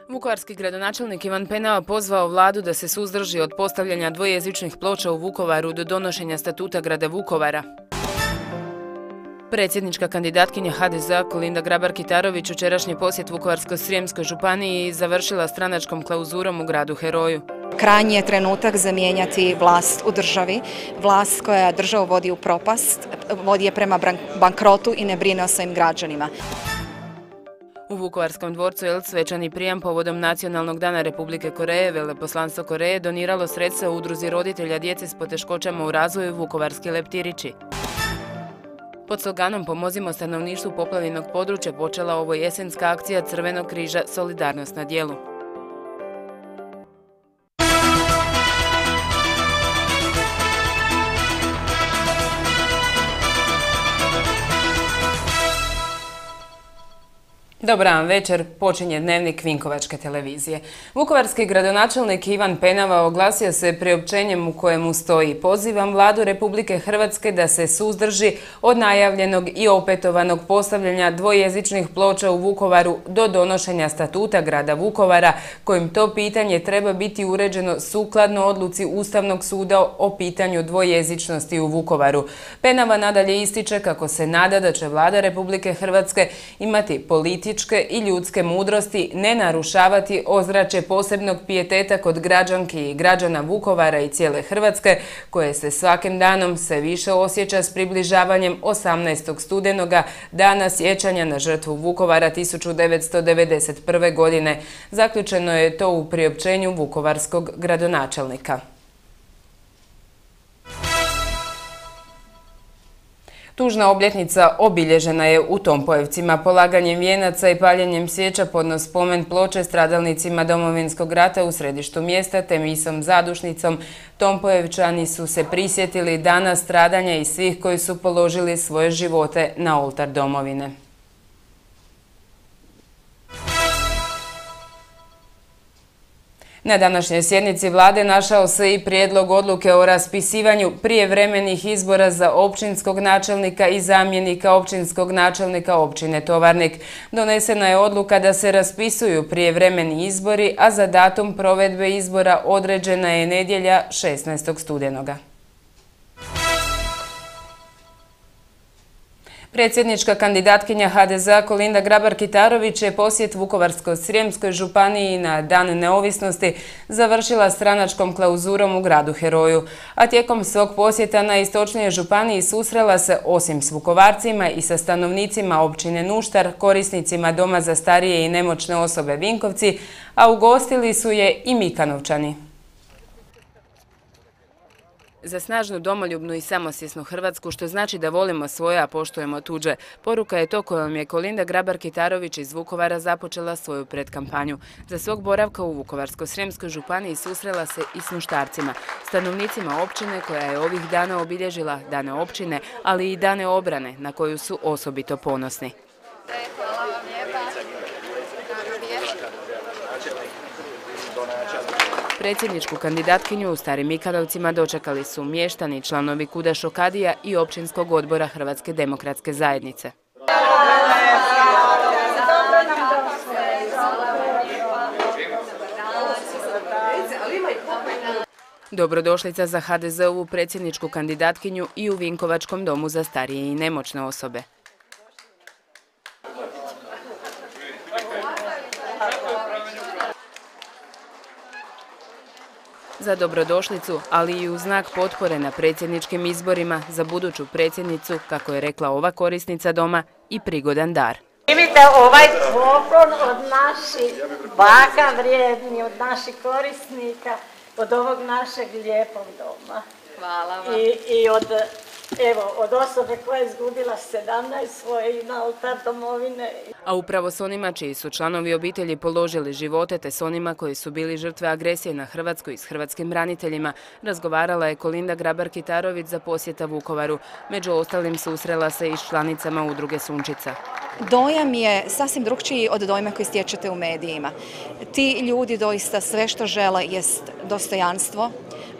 Vukovarski gradonačelnik Ivan Penava pozvao vladu da se suzdrži od postavljanja dvojezičnih ploča u Vukovaru do donošenja statuta grada Vukovara. Predsjednička kandidatkinja HDZ-a Kolinda Grabar-Kitarović jučerašnji posjet Vukovarsko-srijemskoj županiji završila stranačkom klauzurom u gradu Heroju. Krajnji je trenutak zamijenjati vlast u državi, vlast koja državu vodi u propast, vodi je prema bankrotu i ne brine o svojim građanima. U Vukovarskom dvorcu je svečani prijam povodom Nacionalnog dana Republike Koreje. Veleposlanstvo Koreje doniralo sredstva u udruzi roditelja djece s poteškoćama u razvoju Vukovarski leptirići. Pod sloganom Pomozimo stanovništvu poplavljenog područja počela ovo jesenska akcija Crvenog križa Solidarnost na djelu. Dobar dan večer, počinje dnevnik Vinkovačke televizije. Vukovarski gradonačelnik Ivan Penava oglasio se priopćenjem u kojemu stoji: pozivam vladu Republike Hrvatske da se suzdrži od najavljenog i opetovanog postavljanja dvojezičnih ploča u Vukovaru do donošenja statuta grada Vukovara, kojim to pitanje treba biti uređeno sukladno odluci Ustavnog suda o pitanju dvojezičnosti u Vukovaru. Penava nadalje ističe kako se nada da će vlada Republike Hrvatske imati političke i ljudske mudrosti, ne narušavati ozračje posebnog pijeteta kod građanki i građana Vukovara i cijele Hrvatske, koje se svakim danom sve više osjeća s približavanjem 18. studenoga, dana sjećanja na žrtvu Vukovara 1991. godine. Zaključeno je to u priopćenju vukovarskog gradonačelnika. Tužna obljetnica obilježena je u Tompojevcima polaganjem vijenaca i paljenjem svijeća pod spomen ploče stradalnicima Domovinskog rata u središtu mjesta te misom zadušnicom. Tompojevčani su se prisjetili dana stradanja i svih koji su položili svoje živote na oltar domovine. Na današnjoj sjednici vlade našao se i prijedlog odluke o raspisivanju prijevremenih izbora za općinskog načelnika i zamjenika općinskog načelnika općine Tovarnik. Donesena je odluka da se raspisuju prijevremeni izbori, a za datum provedbe izbora određena je nedjelja 16. studenoga. Predsjednička kandidatkinja HDZ-a Kolinda Grabar-Kitarović je posjet Vukovarsko-srijemskoj županiji na Dan neovisnosti završila stranačkom klauzurom u gradu Heroju, a tijekom svog posjeta na istočnijoj županiji susrela se osim s Vukovarcima i sa stanovnicima općine Nuštar, korisnicima Doma za starije i nemoćne osobe Vinkovci, a ugostili su je i Mikanovčani. Za snažnu, domoljubnu i samosvjesnu Hrvatsku, što znači da volimo svoje, a poštujemo tuđe. Poruka je to kojom je Kolinda Grabar-Kitarović iz Vukovara započela svoju predkampanju. Za svog boravka u Vukovarsko-srijemskoj županiji susrela se i s Nuštarcima, stanovnicima općine koja je ovih dana obilježila Dane općine, ali i Dane obrane, na koju su osobito ponosni. Predsjedničku kandidatkinju u Starim Mikanovcima dočekali su mještani, članovi Kuda Šokadija i općinskog odbora Hrvatske demokratske zajednice. Dobrodošlica za HDZ-ovu predsjedničku kandidatkinju i u Vinkovačkom domu za starije i nemoćne osobe. Za dobrodošlicu, ali i u znak potpore na predsjedničkim izborima za buduću predsjednicu, kako je rekla ova korisnica doma, i prigodan dar. Vidite ovaj poklon od naših baka vrijedni, od naših korisnika, od ovog našeg lijepog doma. Hvala vam. I od osobe koja je izgubila 17 svojih na oltar domovine. A upravo s onima čiji su članovi obitelji položili živote, te s onima koji su bili žrtve agresije na Hrvatsku i s hrvatskim braniteljima, razgovarala je Kolinda Grabar-Kitarović za posjeta Vukovaru. Među ostalim susrela se i s članicama udruge Sunčica. Dojam je sasvim drukčiji od dojma koji stječete u medijima. Ti ljudi doista sve što žele jest dostojanstvo,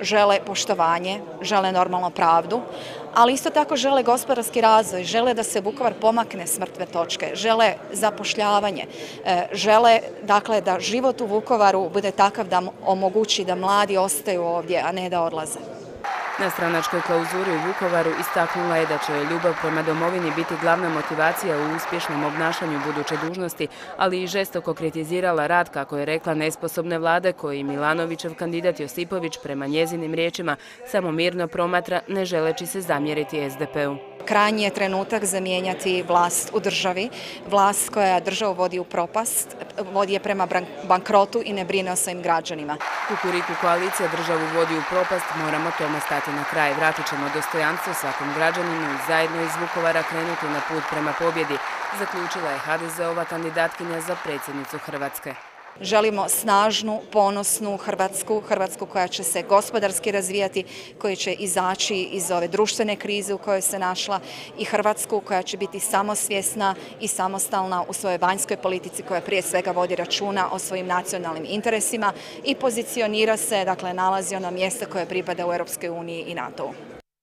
žele poštovanje, žele normalnu pravdu, ali isto tako žele gospodarski razvoj, žele da se Vukovar pomakne s mrtve točke, žele zapošljavanje, žele dakle da život u Vukovaru bude takav da omogući da mladi ostaju ovdje, a ne da odlaze. Na stranačkoj klauzuri u Vukovaru istaknula je da će ljubav prema domovini biti glavna motivacija u uspješnom obnašanju buduće dužnosti, ali i žestoko kritizirala rad, kako je rekla, nesposobne vlade koji Milanovićev kandidat Josipović prema njezinim riječima samo mirno promatra, ne želeći se zamjeriti SDP-u. Krajnji je trenutak zamijenjati vlast u državi, vlast koja državu vodi u propast, vodi je prema bankrotu i ne brine o svojim građanima. Kukuriku koalicija državu vodi u propast, moramo tome stati na kraj. Vratit ćemo dostojanstvo svakom građaninu i zajedno iz Vukovara krenuti na put prema pobjedi, zaključila je HDZ-ova kandidatkinja za predsjednicu Hrvatske. Želimo snažnu, ponosnu Hrvatsku koja će se gospodarski razvijati, koja će izaći iz ove društvene krize u kojoj se našla i Hrvatsku koja će biti samosvjesna i samostalna u svojoj vanjskoj politici koja prije svega vodi računa o svojim nacionalnim interesima i pozicionira se, dakle nalazi ono mjesto koje pripada u Europskoj uniji i NATO-u.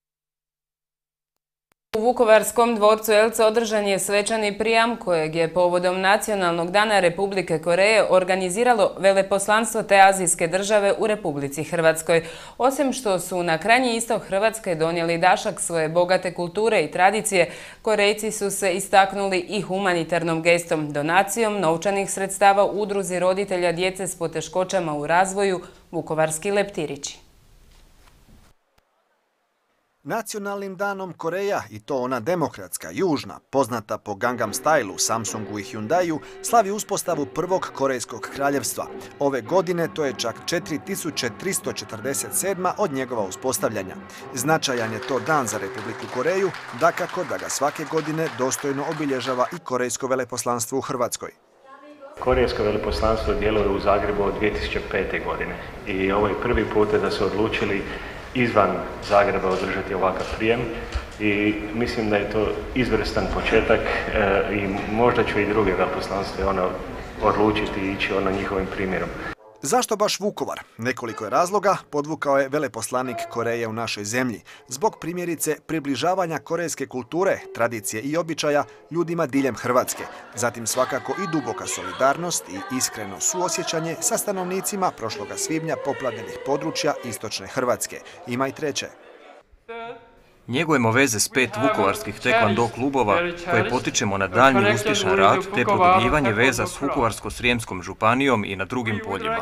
U Vukovarskom dvorcu Eltz održan je svečani prijam kojeg je povodom Nacionalnog dana Republike Koreje organiziralo veleposlanstvo te azijske države u Republici Hrvatskoj. Osim što su na krajnji istok Hrvatske donijeli dašak svoje bogate kulture i tradicije, Korejci su se istaknuli i humanitarnom gestom, donacijom novčanih sredstava udruzi roditelja djece s poteškoćama u razvoju Vukovarski leptirići. Nacionalnim danom Koreja, i to ona demokratska, južna, poznata po Gangnam Stylu, Samsungu i Hyundaiu, slavi uspostavu prvog korejskog kraljevstva. Ove godine to je čak 4347. od njegova uspostavljanja. Značajan je to dan za Republiku Koreju, dakako da ga svake godine dostojno obilježava i korejsko veleposlanstvo u Hrvatskoj. Korejsko veleposlanstvo djeluje u Zagrebu od 2005. godine i ovo je prvi put da su odlučili izvan Zagreba održati ovakav prijem i mislim da je to izvrstan početak i možda će i druge veleposlanstva odlučiti i ići njihovim primjerom. Zašto baš Vukovar? Nekoliko je razloga podvukao je veleposlanik Koreje u našoj zemlji. Zbog primjerice približavanja korejske kulture, tradicije i običaja ljudima diljem Hrvatske. Zatim svakako i duboka solidarnost i iskreno suosjećanje sa stanovnicima prošloga svibnja poplavljenih područja istočne Hrvatske. Ima i treće. Njegujemo veze s 5 vukovarskih tekvando klubova koje potičemo na daljnji uspješan rad te produbljivanje veza s Vukovarsko-srijemskom županijom i na drugim poljima.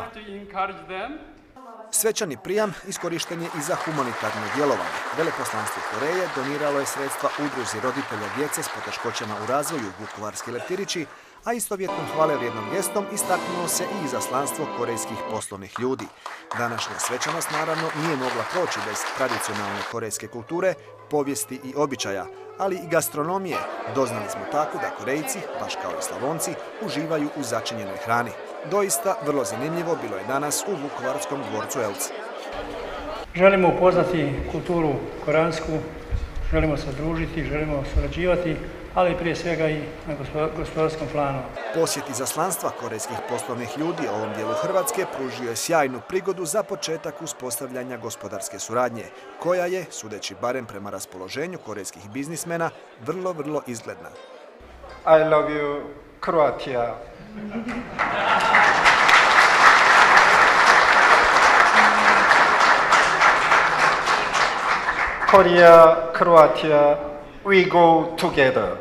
Svečani prijam iskorišten je i za humanitarno djelovanje. Veleposlanstvo Koreje doniralo je sredstva udruzi roditelja djece s poteškoćama u razvoju Vukovarski leptirići, a istovjetnom hvalevrijednom gestom istaknulo se i izaslanstvo korejskih poslovnih ljudi. Današnja svečanost naravno nije mogla proći bez tradicionalne korejske kulture, povijesti i običaja, ali i gastronomije. Doznali smo tako da Korejci, baš kao i Slavonci, uživaju u začinjenoj hrani. Doista, vrlo zanimljivo bilo je danas u Vukovarskom dvorcu Eltz. Želimo upoznati kulturu koreansku, želimo se družiti, želimo surađivati, ali prije svega i na gospodarskom planu. Posjet izaslanstva korejskih poslovnih ljudi ovom dijelu Hrvatske pružio je sjajnu prigodu za početak uspostavljanja gospodarske suradnje, koja je, sudeći barem prema raspoloženju korejskih biznismena, vrlo izgledna. I love you, Croatia. Korea, Croatia, we go together.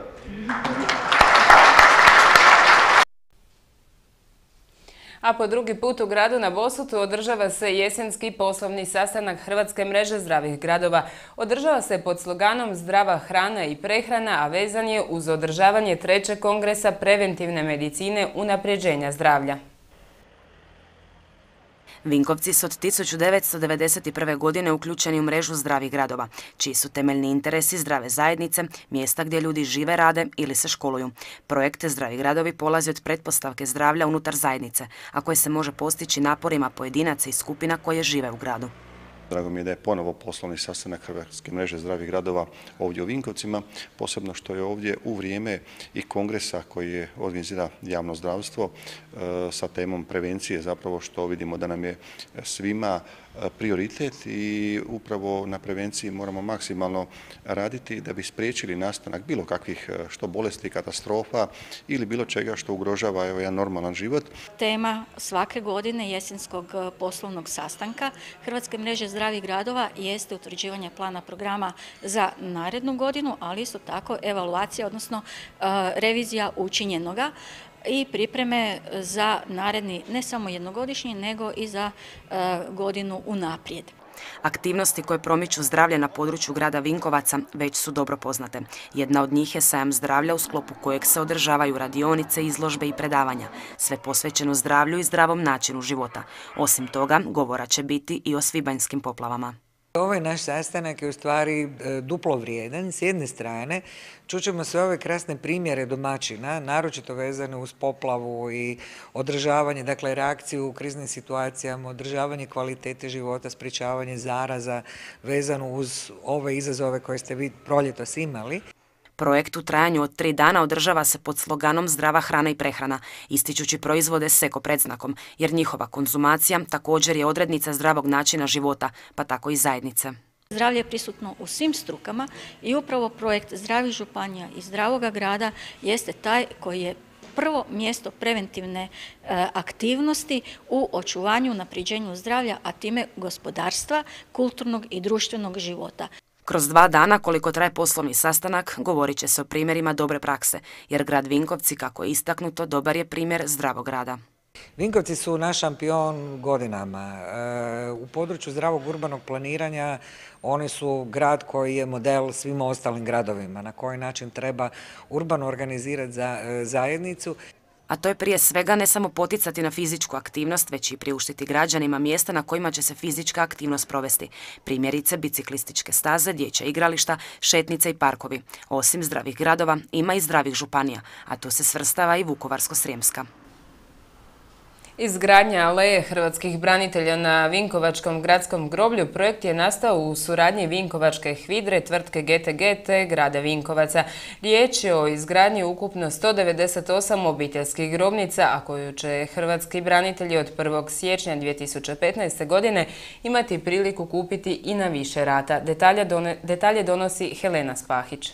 A po drugi put u gradu na Bosutu održava se jesenski poslovni sastanak Hrvatske mreže zdravih gradova. Održava se pod sloganom Zdrava hrana i prehrana, a vezan je uz održavanje 3. kongresa preventivne medicine unapređenja zdravlja. Vinkovci su od 1991. godine uključeni u mrežu zdravih gradova, čiji su temeljni interesi zdrave zajednice, mjesta gdje ljudi žive, rade ili se školuju. Projekt Zdravi gradovi polazi od pretpostavke zdravlja unutar zajednice, a koje se može postići naporima pojedinaca i skupina koje žive u gradu. Drago mi je da je ponovo poslovni sastanak Hrvatske mreže zdravih gradova ovdje u Vinkovcima, posebno što je ovdje u vrijeme i kongresa koji je organizira javno zdravstvo sa temom prevencije, zapravo što vidimo da nam je svima prioritet i upravo na prevenciji moramo maksimalno raditi da bi spriječili nastanak bilo kakvih što bolesti, katastrofa ili bilo čega što ugrožava jedan normalan život. Tema svake godine jesenskog poslovnog sastanka Hrvatske mreže zdravih gradova jeste utvrđivanje plana programa za narednu godinu, ali isto tako evaluacija, odnosno revizija učinjenoga i pripreme za naredni ne samo jednogodišnji, nego i za godinu unaprijed. Aktivnosti koje promiču zdravlje na području grada Vinkovaca već su dobro poznate. Jedna od njih je sajam zdravlja u sklopu kojeg se održavaju radionice, izložbe i predavanja, sve posvećeno zdravlju i zdravom načinu života. Osim toga, govora će biti i o svibanjskim poplavama. Ovaj naš sastanak je u stvari duplo vrijedan. S jedne strane, čućemo sve ove krasne primjere domaćina, naročito vezane uz poplavu i održavanje, dakle reakciju u kriznim situacijama, održavanje kvalitete života, sprječavanje zaraza vezano uz ove izazove koje ste vi proljetos imali. Projekt u trajanju od 3 dana održava se pod sloganom Zdrava hrana i prehrana, ističući proizvode s eko predznakom, jer njihova konzumacija također je odrednica zdravog načina života, pa tako i zajednice. Zdravlje je prisutno u svim strukama i upravo projekt Zdravih županija i Zdravoga grada jeste taj koji je prvo mjesto preventivne aktivnosti u očuvanju, unapređenju zdravlja, a time gospodarstva, kulturnog i društvenog života. Kroz 2 dana, koliko traje poslovni sastanak, govorit će se o primjerima dobre prakse, jer grad Vinkovci, kako je istaknuto, dobar je primjer zdravog grada. Vinkovci su naš šampion godinama. U području zdravog urbanog planiranja oni su grad koji je model svim ostalim gradovima, na koji način treba urbano organizirati zajednicu. A to je prije svega ne samo poticati na fizičku aktivnost, već i priuštiti građanima mjesta na kojima će se fizička aktivnost provesti. Primjerice, biciklističke staze, dječja igrališta, šetnice i parkovi. Osim zdravih gradova, ima i zdravih županija, a tu se svrstava i Vukovarsko-srijemska. Izgradnja aleje hrvatskih branitelja na Vinkovačkom gradskom groblju projekt je nastao u suradnji Vinkovačke HVIDRE, tvrtke GTG te grada Vinkovaca. Riječ je o izgradnji ukupno 198 obiteljskih grobnica, a koju će hrvatski branitelji od 1. siječnja 2015. godine imati priliku kupiti i na više rata. Detalje donosi Helena Spahić.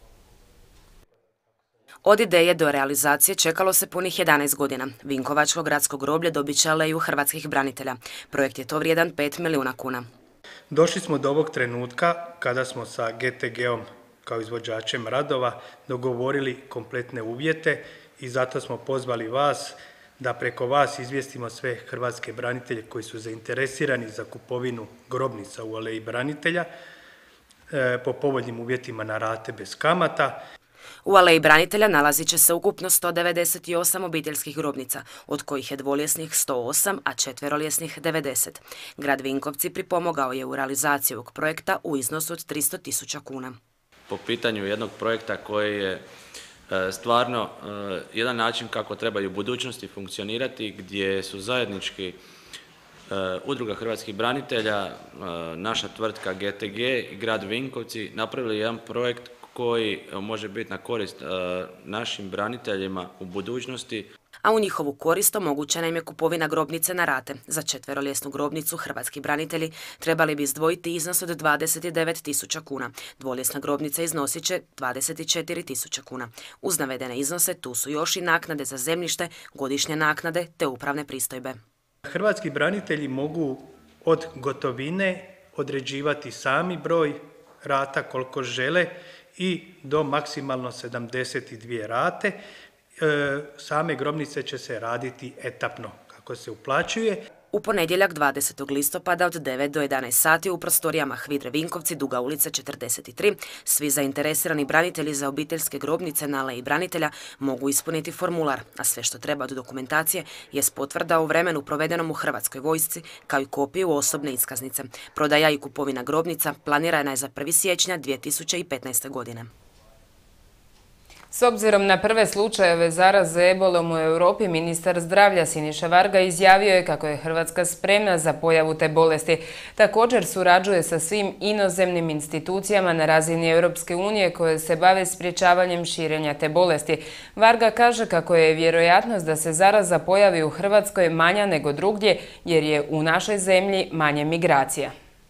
Od ideje do realizacije čekalo se punih 11 godina. Vinkovačko gradsko groblje dobit će aleju hrvatskih branitelja. Projekt je to vrijedan 5 milijuna kuna. Došli smo do ovog trenutka kada smo sa GTG-om kao izvođačem radova dogovorili kompletne uvjete i zato smo pozvali vas da preko vas izvijestimo sve hrvatske branitelje koji su zainteresirani za kupovinu grobnica u aleji branitelja po povoljnim uvjetima na rate bez kamata. U aleji branitelja nalazit će se ukupno 198 obiteljskih grobnica, od kojih je dvoljesnih 108, a četveroljesnih 90. Grad Vinkovci pripomogao je u realizaciji ovog projekta u iznosu od 300.000 kuna. Po pitanju jednog projekta koji je stvarno jedan način kako trebaju u budućnosti funkcionirati, gdje su zajednički Udruga hrvatskih branitelja, naša tvrtka GTG i grad Vinkovci napravili jedan projekt koji može biti na korist našim braniteljima u budućnosti. A u njihovu korist omogućena im je kupovina grobnice na rate. Za četveroljesnu grobnicu hrvatski branitelji trebali bi izdvojiti iznos od 29.000 kuna. Dvoljesna grobnica iznosit će 24.000 kuna. Uz navedene iznose tu su još i naknade za zemljište, godišnje naknade te upravne pristojbe. Hrvatski branitelji mogu od gotovine određivati sami broj rata koliko žele i do maksimalno 72 rate. Same grobnice će se raditi etapno kako se uplaćuje. U ponedjeljak 20. listopada od 9 do 11 sati u prostorijama HVIDRE Vinkovci, Duga ulica 43, svi zainteresirani branitelji za obiteljske grobnice na aleji branitelja mogu ispuniti formular, a sve što treba od dokumentacije je potvrda o vremenu provedenom u Hrvatskoj vojsci, kao i kopiju osobne iskaznice. Prodaja i kupovina grobnica planirana je za 1. siječnja 2015. godine. S obzirom na prve slučajeve zaraze ebolom u Europi, ministar zdravlja Siniša Varga izjavio je kako je Hrvatska spremna za pojavu te bolesti. Također surađuje sa svim inozemnim institucijama na razini Europske unije koje se bave sprječavanjem širenja te bolesti. Varga kaže kako je vjerojatnost da se zaraza pojavi u Hrvatskoj manja nego drugdje jer je u našoj zemlji manje migracija.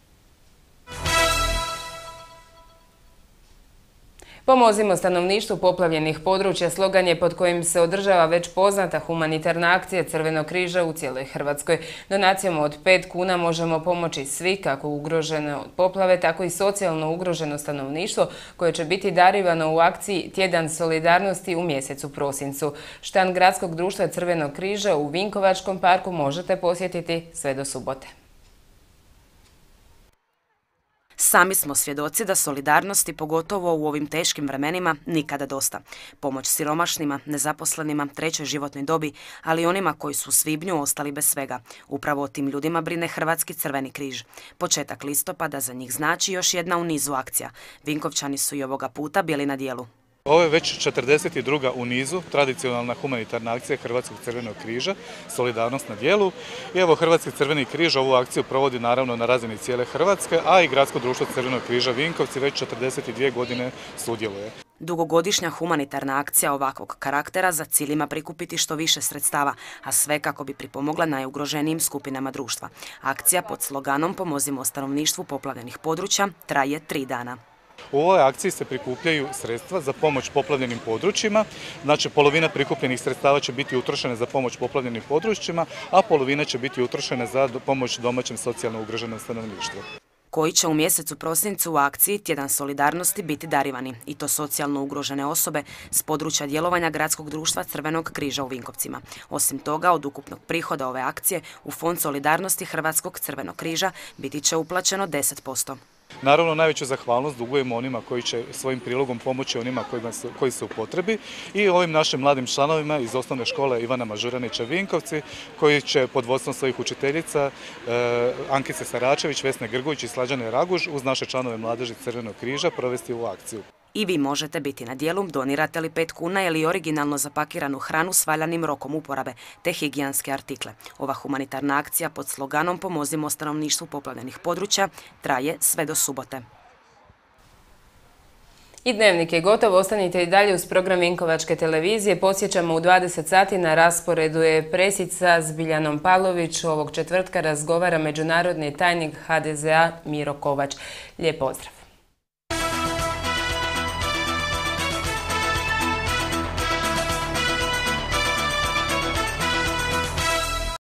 Pomozimo stanovništvu poplavljenih područja slogan je pod kojim se održava već poznata humanitarna akcija Crvenog križa u cijeloj Hrvatskoj. Donacijom od 5 kuna možemo pomoći svi, kako ugroženo od poplave, tako i socijalno ugroženo stanovništvo koje će biti darivano u akciji Tjedan solidarnosti u mjesecu prosincu. Štand Gradskog društva Crvenog križa u Vinkovačkom parku možete posjetiti sve do subote. Sami smo svjedoci da solidarnosti, pogotovo u ovim teškim vremenima, nikada dosta. Pomoć siromašnima, nezaposlenima, trećoj životnoj dobi, ali i onima koji su u svibnju ostali bez svega. Upravo o tim ljudima brine Hrvatski crveni križ. Početak listopada za njih znači još jedna u nizu akcija. Vinkovčani su i ovoga puta bili na dijelu. Ovo je već 42. u nizu tradicionalna humanitarna akcija Hrvatskog crvenog križa, solidarnost na djelu. I evo Hrvatski crveni križ ovu akciju provodi naravno na razini cijele Hrvatske, a i Gradsko društvo Crvenog križa Vinkovci već 42 godine sudjeluje. Dugogodišnja humanitarna akcija ovakvog karaktera za cilj ima prikupiti što više sredstava, a sve kako bi pripomogla najugroženijim skupinama društva. Akcija pod sloganom Pomozimo stanovništvu poplavljenih područja traje 3 dana. U ovoj akciji se prikupljaju sredstva za pomoć poplavljenim područjima, znači polovina prikupljenih sredstava će biti utrošena za pomoć poplavljenim područjima, a polovina će biti utrošena za pomoć domaćem socijalno ugroženom stanovništvu. Koji će u mjesecu prosincu u akciji Tjedan solidarnosti biti darivani, i to socijalno ugrožene osobe s područja djelovanja Gradskog društva Crvenog križa u Vinkovcima. Osim toga, od ukupnog prihoda ove akcije u Fond solidarnosti Hrvatskog crvenog križa biti će uplaćeno 10%. Naravno, najveću zahvalnost dugujemo onima koji će svojim prilogom pomoći onima koji su u potrebi i ovim našim mladim članovima iz osnovne škole Ivana Mažuranića Vinkovci, koji će pod vodstvom svojih učiteljica Ankice Saračević, Vesne Grguć i Slađane Raguž uz naše članove Mladeži Crvenog križa provesti ovu akciju. I vi možete biti na dijelu, donirate li 5 kuna ili originalno zapakiranu hranu s valjanim rokom uporabe, te higijenske artikle. Ova humanitarna akcija pod sloganom Pomozimo stanovništvu poplavljenih područja traje sve do subote. I dnevnik je gotov, ostanite i dalje uz program Vinkovačke televizije. Podsjećamo, u 20 sati na rasporedu je presica s Biljanom Pavlović. Ovog četvrtka razgovara međunarodni tajnik HDZ-a Miro Kovač. Lijep pozdrav!